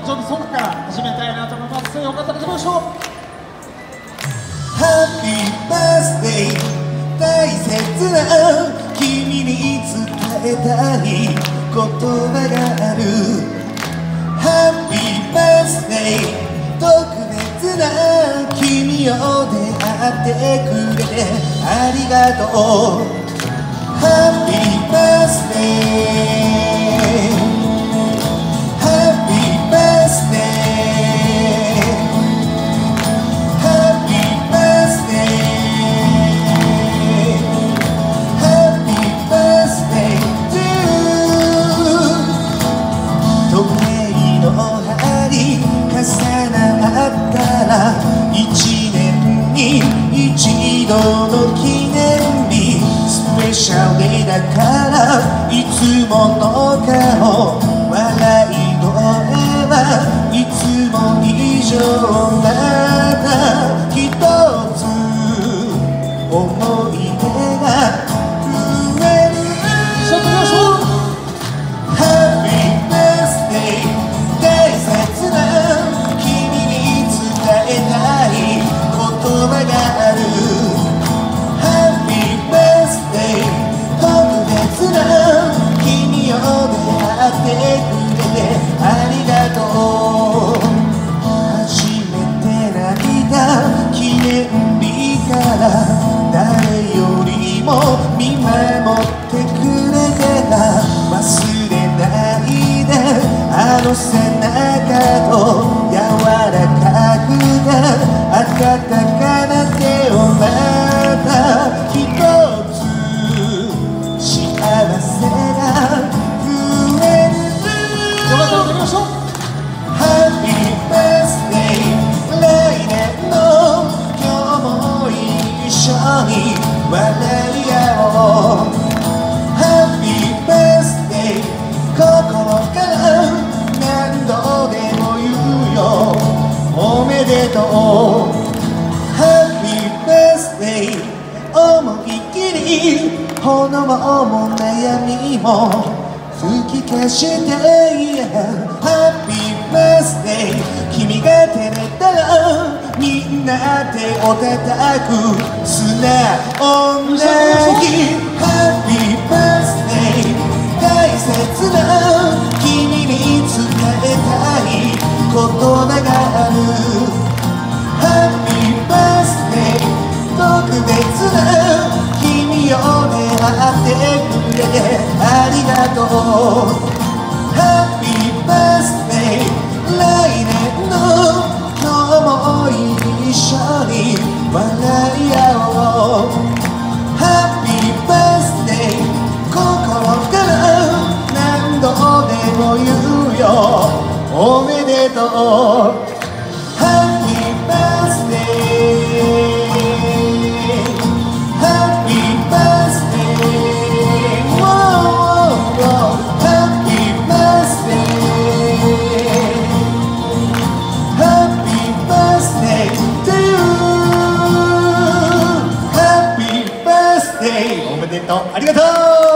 誕生日ソングから始めたいなと思います。よかったら行きましょう。 ハッピーバースデー、大切な君に伝えたい言葉がある。ハッピーバースデー、特別な君を出会ってくれてありがとう。ハッピーバースデー、ハッピーバースデー、ハッピーバースデー、ハッピーバースデートゥー。時計の針重なったら一年に一度の記念日、スペシャルデーだからいつもの顔、笑い声はいつも以上また一つ思い出が増える。 さあ行きましょう。 ハッピーバースデー、大切な君に伝えたい言葉がある。ハッピーバースデー、特別な君を出会ってくれてありがとう。初めて泣いた記念日から誰よりも見守ってくれてた。忘れないであの背中と柔らかくて温かな手をまた一つ幸せが増える。 よかったら行きましょう。 ハッピーバースデー、来年の今日も一緒に笑い合おう。ハッピーバースデー、心から何度でも言うよおめでとう。ハッピーバースデー、思いっきり炎も悩みも吹き消して、ハッピーバースデー、君が照れたらみんな手を叩く素直な日。ハッピーバースデー、大切な君に伝えたい言葉がある。ハッピーバースデー、特別な君を出会ってくれてありがとう。ハッピーバースデー、来年の今日も一緒に笑い合おう。ハッピーバースデー、心から何度でも言うよおめでとう。ハッピーバースデー、ハッピーバースデー、ハッピーバースデー、ハッピーバースデー to you。 ハッピーバースデー、おめでとう、ありがとう。